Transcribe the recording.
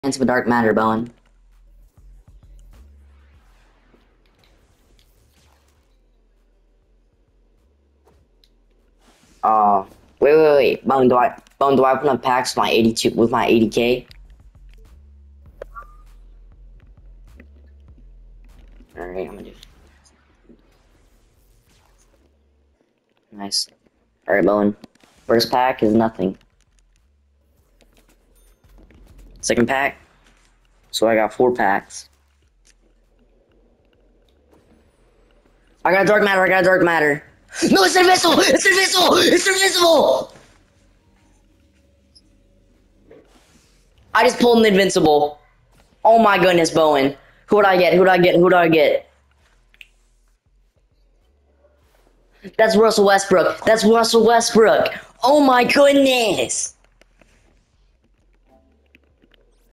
Chance of a dark matter, Bowen. Wait. Bowen, do I open up packs with my 82 with my 80K? Alright, I'm gonna do. Nice. Alright, Bowen. First pack is nothing. Second pack. So I got 4 packs. I got dark matter. No, it's invisible! It's invisible! I just pulled an invincible. Oh my goodness, Bowen. Who would I get? That's Russell Westbrook. Oh my goodness!